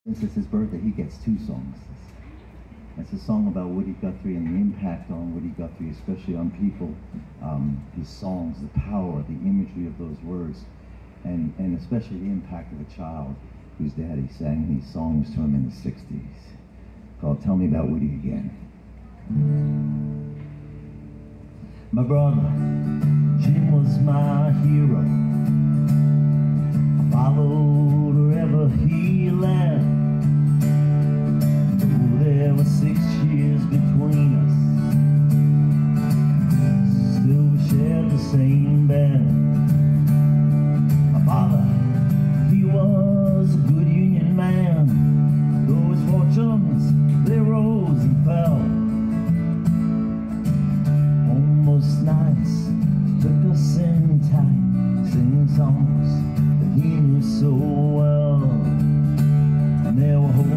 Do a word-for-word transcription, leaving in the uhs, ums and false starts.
Since it's his birthday, he gets two songs. It's a song about Woody Guthrie and the impact on Woody Guthrie, especially on people. Um, his songs, the power, the imagery of those words, and, and especially the impact of a child whose daddy sang these songs to him in the sixties. Called Tell Me About Woody Again. My brother, Jim was my hero. I followed wherever he led. Though there were six years between us, still we shared the same bed. My father, he was a good Union man. Though his fortunes, they rose and fell. Most nights took us in tight, singing songs that he knew so well. And there were